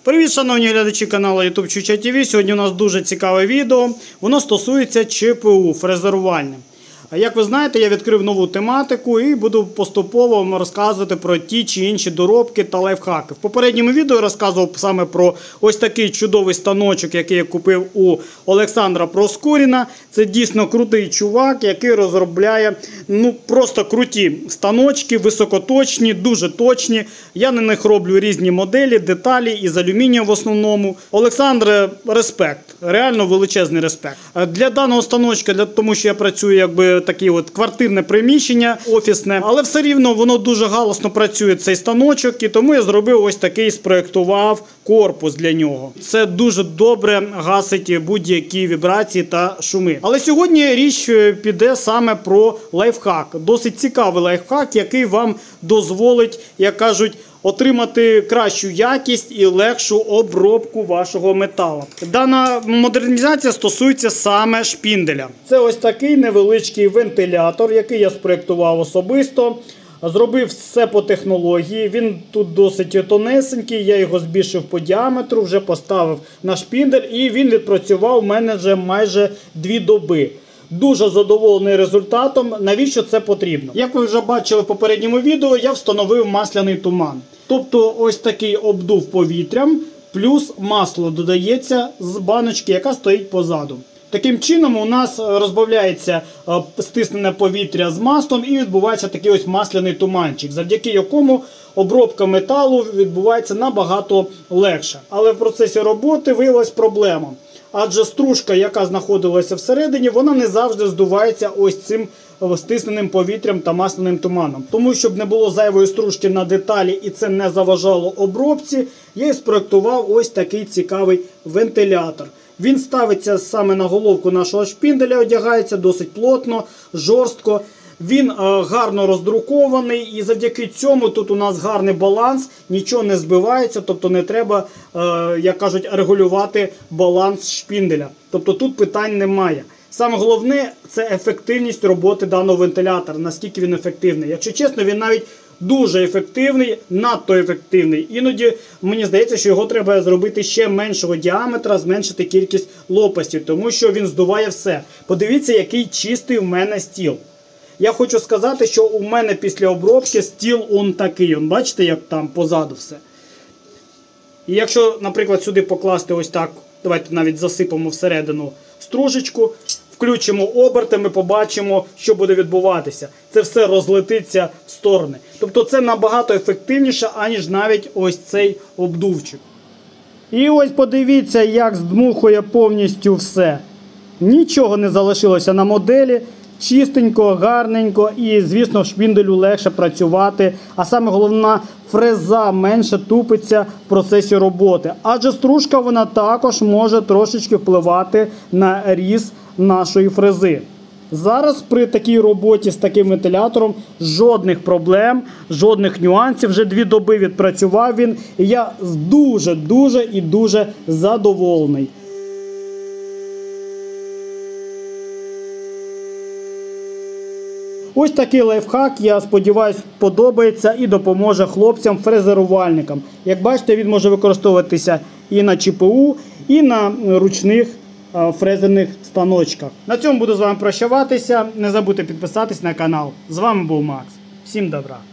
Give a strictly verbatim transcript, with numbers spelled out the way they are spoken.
Привіт, шановні глядачі каналу YouTube Чуча ТВ. Сьогодні у нас дуже цікаве відео. Воно стосується ЧПУ фрезерувальне. Як ви знаєте, я відкрив нову тематику і буду поступово вам розказувати про ті чи інші доробки та лайфхаки. В попередньому відео я розказував саме про ось такий чудовий станочок, який я купив у Олександра Проскуріна. Це дійсно крутий чувак, який розробляє ну просто круті станочки, високоточні, дуже точні. Я на них роблю різні моделі, деталі із алюмінію в основному. Олександре, респект, реально величезний респект. Для даного станочка, для тому що я працюю якби таке от квартирне приміщення, офісне, але все рівно воно дуже галосно працює, цей станочок, і тому я зробив ось такий, спроєктував корпус для нього. Це дуже добре гасить будь-які вібрації та шуми. Але сьогодні річ піде саме про лайфхак. Досить цікавий лайфхак, який вам дозволить, як кажуть, отримати кращу якість і легшу обробку вашого металу. Дана модернізація стосується саме шпінделя. Це ось такий невеличкий вентилятор, який я спроєктував особисто. Зробив все по технології, він тут досить тонесенький, я його збільшив по діаметру, вже поставив на шпіндель і він відпрацював у мене вже майже дві доби. Дуже задоволений результатом. Навіщо це потрібно? Як ви вже бачили в попередньому відео, я встановив масляний туман. Тобто ось такий обдув повітрям, плюс масло додається з баночки, яка стоїть позаду. Таким чином у нас розбавляється стиснене повітря з маслом і відбувається такий ось масляний туманчик, завдяки якому обробка металу відбувається набагато легше. Але в процесі роботи виявилась проблема. Адже стружка, яка знаходилася всередині, вона не завжди здувається ось цим стисненим повітрям та масляним туманом. Тому, щоб не було зайвої стружки на деталі і це не заважало обробці, я і спроєктував ось такий цікавий вентилятор. Він ставиться саме на головку нашого шпінделя, одягається досить плотно, жорстко. Він е, гарно роздрукований і завдяки цьому тут у нас гарний баланс, нічого не збивається, тобто не треба, е, як кажуть, регулювати баланс шпінделя. Тобто тут питань немає. Саме головне – це ефективність роботи даного вентилятора, наскільки він ефективний. Якщо чесно, він навіть дуже ефективний, надто ефективний. Іноді мені здається, що його треба зробити ще меншого діаметра, зменшити кількість лопастей, тому що він здуває все. Подивіться, який чистий в мене стіл. Я хочу сказати, що у мене після обробки стіл он такий. Он, бачите, як там позаду все. І якщо, наприклад, сюди покласти ось так, давайте навіть засипемо всередину стружечку, включимо оберти, ми побачимо, що буде відбуватися. Це все розлетиться в сторони. Тобто це набагато ефективніше, аніж навіть ось цей обдувчик. І ось подивіться, як здмухує повністю все. Нічого не залишилося на моделі. Чистенько, гарненько і, звісно, шпінделю легше працювати. А саме головна, фреза менше тупиться в процесі роботи. Адже стружка вона також може трошечки впливати на різ нашої фрези. Зараз при такій роботі з таким вентилятором жодних проблем, жодних нюансів. Вже дві доби відпрацював він. І я дуже-дуже і дуже задоволений. Ось такий лайфхак, я сподіваюся, подобається і допоможе хлопцям-фрезерувальникам. Як бачите, він може використовуватися і на ЧПУ, і на ручних фрезерних станочках. На цьому буду з вами прощаватися. Не забудьте підписатись на канал. З вами був Макс. Всім добра!